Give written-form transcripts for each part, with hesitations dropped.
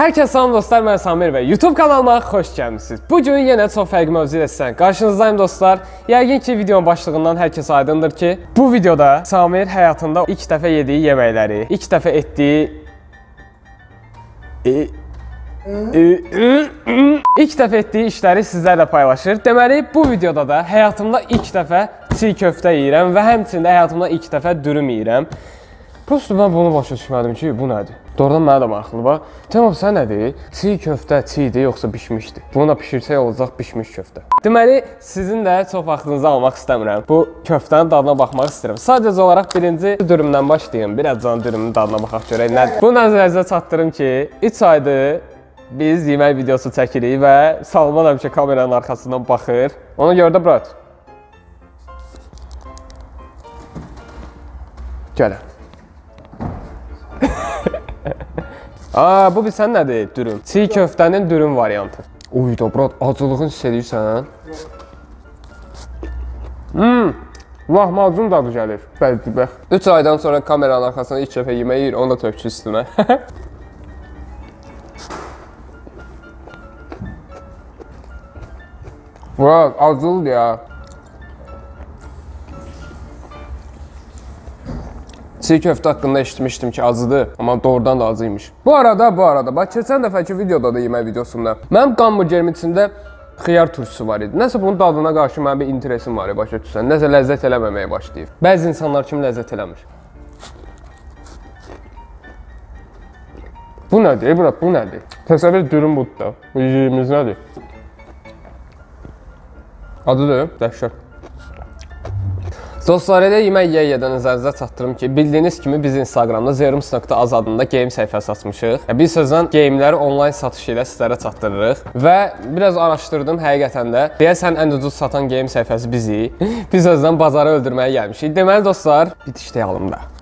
Hər kəs salam dostlar, mən Samir və YouTube kanalıma xoş gəlmisiniz. Bugün yenə çox fərqli mövzu ilə sizə qarşınızdayım dostlar. Yəqin ki, videonun başlığından hər kəs aydındır ki, bu videoda Samir həyatında ilk dəfə yediyi yeməkləri, ilk dəfə etdiyi İlk dəfə etdiyi işləri sizlərlə paylaşır. Deməli, bu videoda da həyatımda ilk dəfə çiğ köftə yeyirəm və həmçində həyatımda ilk dəfə dürüm yeyirəm. Prosto mən bunu başa düşmədim ki, bu nədir? Doğrudan mənə də maraqlıdır. Bax, Cənab, sən nədir? Çiğ köftə çiğdir, yoxsa bişmişdir? Bunu da pişirsək olacaq bişmiş köftə. Deməli, sizin də çox vaxtınızı almaq istəmirəm. Bu köftənin dadına baxmaq istəyirəm. Sadəcə olaraq birinci dürümdən başlayayım. Biraz can dürümün dadına baxaq görək nədir? Bunu nəzərinizə çatdırım ki, 3 aydır biz yemək videosu çəkirik və Salman həmişə kameranın arxasından baxır. Ona görə də brat. Gəlin. Bu bilsən nədir? Dürüm. Çiğ köftənin dürüm variantı. Uy da brat, acılığını hiss edirsən? Lahmacun dadı gəlir. Bəlkə bəx. 3 aydan sonra kameranın arxasına ilk dəfə yemək yeyir, onu da tökçü üstünə. Brat, acılıdır ya. Çiğ köftə haqqında eşitmişdim ki, acıdır, amma doğrudan da acıymış. Bu arada, bax, keçən dəfəki videoda da yemək videosunda mənim hamburgerimin içində xiyar turşusu var idi. Nəsə bunun dadına qarşı mənim bir interesim var, başa düşsən. Nəsə ləzzət eləməməyə başlayıb. Bəzi insanlar kimi ləzzət eləmir. Bu nədir, brat, bu nədir? Təsəvvür dürüm budur da. Bu yiyimiz nədir? Adıdır, dəhşət. Dostlar, elə yemək yeyə-yeyə nəzərinizə çatdırım ki, bildiyiniz kimi biz Instagramda Zerums.az adında game səhifəsi açmışıq. Bir sözlə geyimləri onlayn satışı ilə sizlərə çatdırırıq və biraz araşdırdım həqiqətən də. Deyəsən ən ucuz satan game səhifəsi bizik. Biz özdən bazarı öldürməyə gəlmişik. Deməli dostlar, bitişdəyalım da.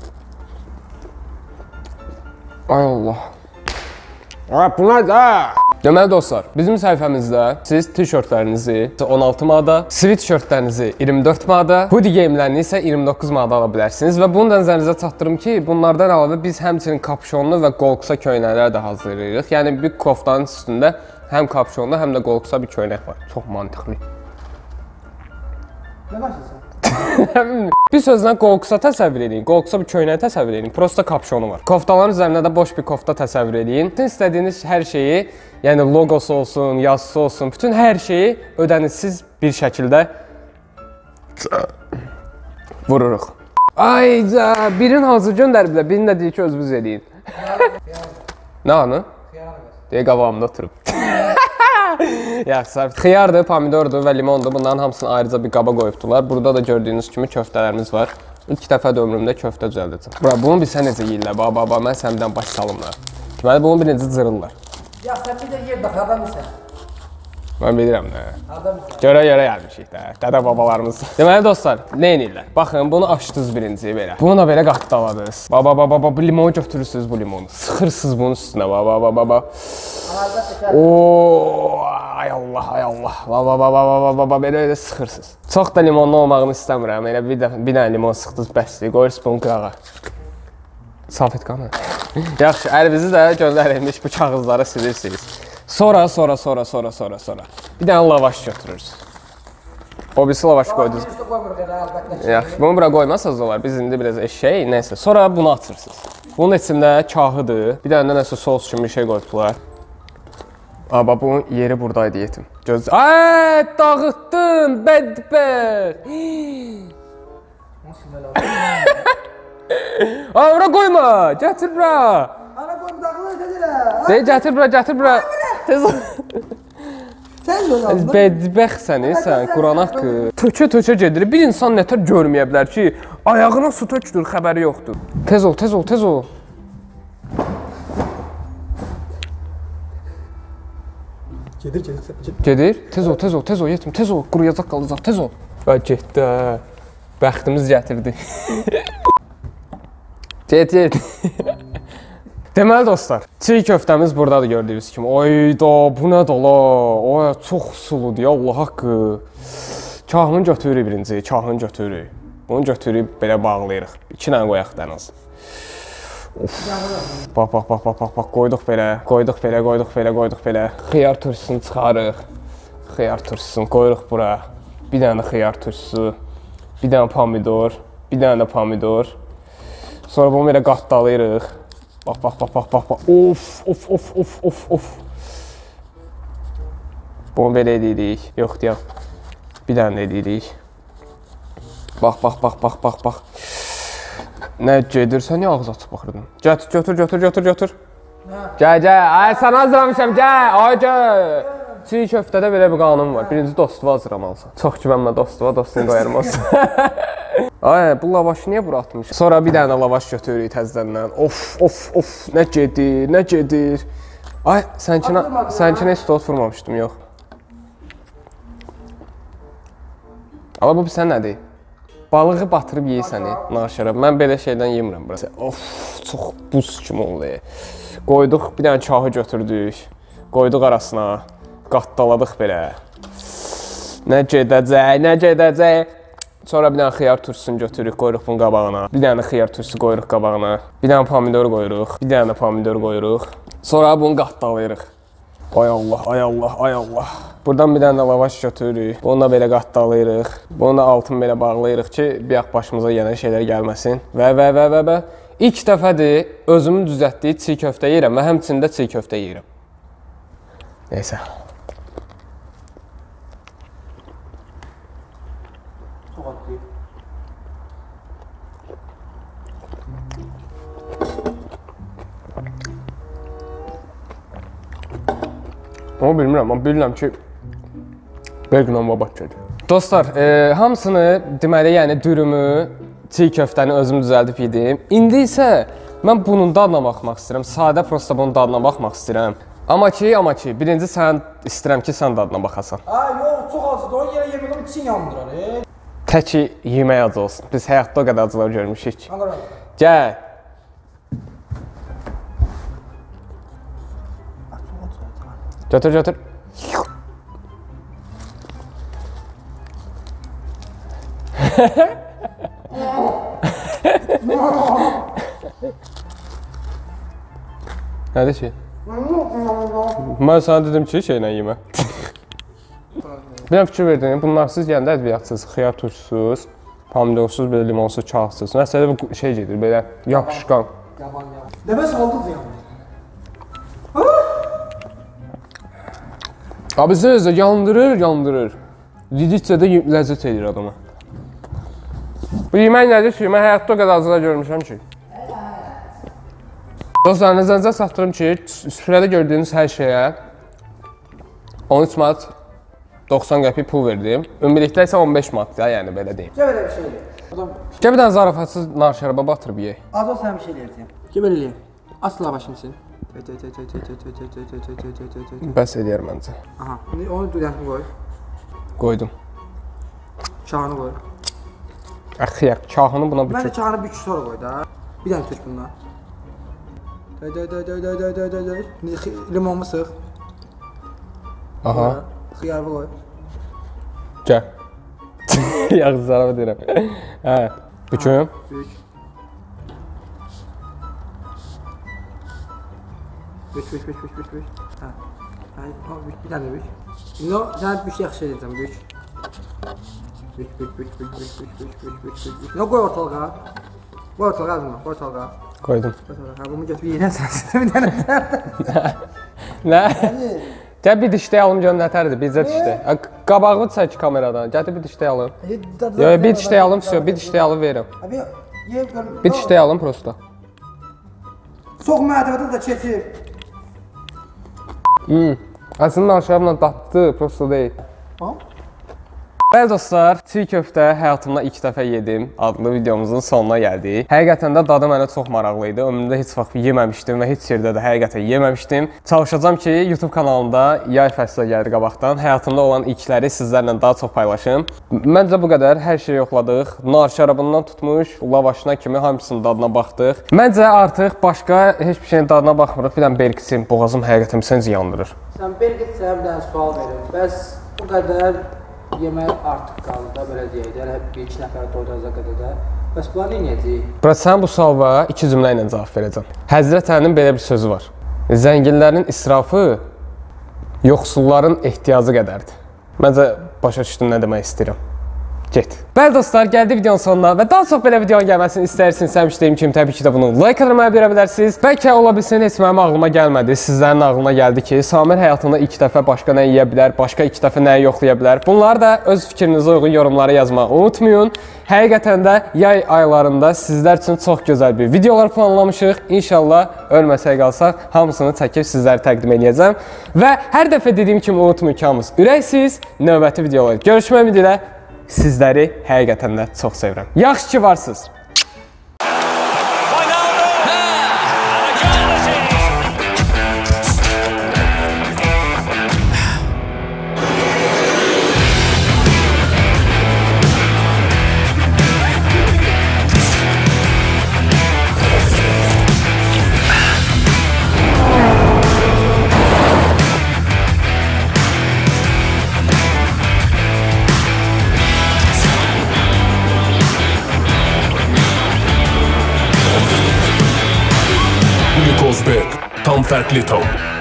Ay Allah. Bu nədir? Deməli dostlar, bizim səhifəmizdə siz tişörtlərinizi 16 manada, sweatshirtlərinizi 24 manada, hoodie geyimlərini isə 29 manada ala bilərsiniz və bunu da nəzərinizə çatdırım ki, bunlardan əlavə biz həmçinin kapşonlu və qolqısa köynəklər də hazırlayırıq. Yəni bir koftanın üstündə həm kapşonlu, həm də qolqısa bir köynək var. Çox mantıqlı. Nə başlasın? Bir sözlə qolqısa təsəvvür edin, qolqısa bir köynək təsəvvür edin, prosta kapşonu var. Koftaların üzərində də boş bir kofta təsəvvür edin. Bütün istədiyiniz hər şeyi, yəni logosu olsun, yazısı olsun, bütün hər şeyi ödənişsiz bir şəkildə vururuq. Ayca, birin hazır göndəriblər, birini də deyir ki, özünüz edin. Nə anı? Deyə qabağımda oturub. Yaxşı, xiyardır, pomidordur və limondur. Bunların hamısını ayrıca bir qaba qoyubdular. Burada da gördüyünüz kimi köftələrimiz var. İlk dəfə də ömrümdə köftə düzəldəcəm. Bunu bilsən necə yeyirlər, baba, mən səndən baş salımlar. Deməli, bunu birinci cırırlar. Ya sən bir də yer bax, adam bilsən. Mən bilirəm nə. Adam bilsən. Görə gəlmişik də, dədə babalarımız. Deməli dostlar, nə edirlər? Baxın, bunu açdınız birinci belə. Bunu da belə qatdaladınız. Baba, bu limonu götürürsünüz bu limonu. Sıxırsınız bunun üstünə, baba. Ooo, ay Allah. Baba, belə sıxırsınız. Çox da limonlu olmağını istəmirəm. Elə bir dənə limon sıxdınız bəsdir. Qoyursuz bunu qırağa. Salfet qanı. Yaxşı, əlinizi də göndərilmiş bu kağızları silirsiniz. Sonra. Bir dənə lavaş götürürsünüz. O birisi lavaşı qoydunuz. Yaxşı, bunu bura qoymasanız olar. Biz indi biraz eşək, neysə. Sonra bunu açırsınız. Bunun içində kahıdır. Bir dənə nəsə sos kimi bir şey qoydular. Bax, bunun yeri buradaydı yetim. Göz... Ay, dağıtdın, bədbəxt. Bura qoyma, gətir bura. Ana qoyum dağılır, gəlir. Deyir, gətir bura. Tez ol. Bədbəxtsən, sən, Quran haqqı. Tökə gedir. Bir insan nətər görməyə bilər ki, ayağına su tökdür, xəbəri yoxdur. Tez ol. Gedir. Tez ol, yetim, tez ol. Quruyacaq qalacaq, tez ol. Getdi, hə. Bəxtimiz gətirdi. Get. Deməli dostlar, çiğ köftəmiz buradadır gördüyünüz kimi. Oyda, bu nədir la? Oy, çox suludur ya, Allah haqqı. Kahını götürürük birinci, Bunu götürüb belə bağlayırıq. 2 dənə qoyaq da ən az. Bax, bax, bax, bax, bax, bax, qoyduq belə, qoyduq belə, qoyduq belə, qoyduq belə. Xiyar turşusunu çıxarıq. Xiyar turşusunu qoyuruq bura. Bir dənə xiyar turşusu, bir dənə pomidor, bir dənə də pomidor. Sonra bunu belə qatdalayırıq. Bax, bax, bax, bax, bax, bax. Of, of, of, of, of, of. Bunu belə edirik. Yox, deyəm. Bir dənə də edirik. Bax, bax, bax, bax, bax, bax. Nə gedir? Sən niyə ağız açıb baxırdın? Götür, götür, götür, götür, götür. Gəl, gəl. Ay, sən hazırlamışam, gəl. Ay, gəl. Çiğ köftədə belə bir qanun var. Birinci dostuva hazırlamalısan. Çox güvənmə dostuva, dostunu qoyarım olsun. Ay, bu lavaşı niyə bura atmışam? Sonra bir dənə lavaş götürürük təzədən. Of, of, of. Nə gedir, nə gedir. Ay, sənkinə heç toz vurmamışdım, yox. Ala, bu sən nədir? Balığı batırıb yeyirsən, naşərə. Mən belə şeydən yemirəm burası. Of, çox buz kimi oldu. Qoyduq, bir dənə kahı götürdük. Qoyduq arasına. Qatdaladıq belə. Nə gedəcək, nə gedəcək. Sonra bir dənə xiyar turşusunu götürürük, qoyuruq bunun qabağına. Bir dənə xiyar turşusu qoyuruq qabağına. Bir dənə pomidor qoyuruq, bir dənə pomidor qoyuruq. Sonra bunu qatdalayırıq. Ay Allah, ay Allah, ay Allah. Buradan bir dənə də lavaş götürürük. Bunu da belə qatdalayırıq. Bunu da altını belə bağlayırıq ki, bir yax başımıza yeni şeylər gəlməsin. Və. İlk dəfədir özümün düzəltdiyi çiğ köftə yeyirəm və həmçində çiğ köftə yeyirəm. Neysə. Amma bilmirəm, amma bilirəm ki, Bergnan babat gedir. Dostlar, hamısını deməli, yəni dürümü, çiğ köftəni özüm düzəldib yedim. İndi isə mən bunun dadına baxmaq istəyirəm. Sadə prosta bunun dadına baxmaq istəyirəm. Amma ki, birinci sən istəyirəm ki, sən dadına baxasan. Yox, çox acıdır. Onun yerə yeməğim için yandırar. Təki yemək acı olsun. Biz həyatda o qədər acılar görmüşük. Gəl. Götür, götür. Nədir ki? Mən sana dedim ki, şeylə yemə. Bir fikir verdin, bunlarsız gəndə ədviyyatсız, xiyar turşusuz, pomidorsuz, belə limonsuz, kağıtsız. Məsələ bu şey gedir, belə yapışqan. Nəfəs aldıq ya. Abi zəzə yandırır. Didikcə də ləzzət edir adama. Bu yemək nədir ki? Mən həyatda o qədər acılar görmüşəm ki. Dostlar, nəzərinizə çatdırım ki, süfrədə gördüyünüz hər şeyə 13 manat 90 qəpik pul verdim. Ümumilikdə isə 15 manat ya, yəni belə deyim. Gəl belə bir şey eləyək. Gəl bir dənə zarafatsız nar şərabə batırıb yeyək. Az ol sən bir şey eləyəcəm. Gəl belə eləyək. Asla başımsın. Bəs eləyər məncə. Aha, onu düzəltini qoy. Qoydum. Çağını qoy. Xiyar, kahını buna Mən bükür. də çağını bir sonra qoy da. Bir dənə tük bundan. Limonmu sıx. Aha. Xiyarı qoy. Gəl. Yaxşı zarafat deyirəm. Hə. Büküm. Bük. Bük. Hə. Bir dənə bük. İndi sən bük yaxşı edəcəm, bük. Bük. Ne qoy ortalığa? Qoy ortalığa azma, qoy ortalığa. Qoydum. Ha, bunu götür yiyəsən. Bir dənə. Nə? Gəl bir dişdə alım göndətərdi, bizə dişdə. Qabağımı çək kameradan. Gəl bir dişdə alım. Yox, bir dişdə alım, bir dişdə alım verirəm. Abi, ye görüm. Bir dişdə alım prosta. Çox mədəvədə də keçir. Əslində aşağıdan datdı, prosta deyil. Ha? Bəli dostlar, çiğ köftə həyatımda ilk dəfə yedim adlı videomuzun sonuna gəldik. Həqiqətən də dadı mənə çox maraqlı idi. Ömrümdə heç vaxt yeməmişdim və heç yerdə də həqiqətən yeməmişdim. Çalışacağam ki, YouTube kanalımda yay fəsli gəlir qabaqdan. Həyatımda olan ilkləri sizlərlə daha çox paylaşım. Məncə bu qədər. Hər şeyi yoxladıq. Nar şərabından tutmuş, lavaşına kimi hamısının dadına baxdıq. Məncə artıq başqa heç bir şeyin dadına baxmırıq. Bir dənə berkisim, boğazım həqiqətən səni yandırır. Sən bergit sənə bir dənə sual verim. Bəs bu qədər yemək artıq qaldı da, belə deyək də, bir iki nəfər doyuracaq qədər də. Bəs bunlar neyəcək? Bura sən bu suala 2 cümlə ilə cavab verəcəm. Həzrət Əlinin belə bir sözü var. Zənginlərin israfı yoxsulların ehtiyacı qədərdir. Məncə başa düşdün nə demək istəyirəm. Get. Bəli dostlar, gəldi videonun sonuna və daha çox belə videonun gəlməsini istəyirsiniz. Həmişdəyim kimi təbii ki də bunu like atmaya verə bilərsiniz. Bəlkə ola bilsin heç mənim ağlıma gəlmədi. Sizlərin ağlına gəldi ki, Samir həyatında 2 dəfə başqa nə yeyə bilər, başqa 2 dəfə nəyi yoxlaya bilər. Bunları da öz fikrinizə uyğun yorumlara yazmağı unutmayın. Həqiqətən də yay aylarında sizlər üçün çox gözəl bir videolar planlamışıq. İnşallah ölməsək qalsaq hamısını çəkib sizlərə təqdim edəcəm. Və hər dəfə dediyim kimi unutmayın ki, hamınız ürəksiz. Növbəti videolarda görüşmək ümidilə. Sizləri həqiqətən də çox sevirəm. Yaxşı ki varsınız. Kozbek, tam farklı tam.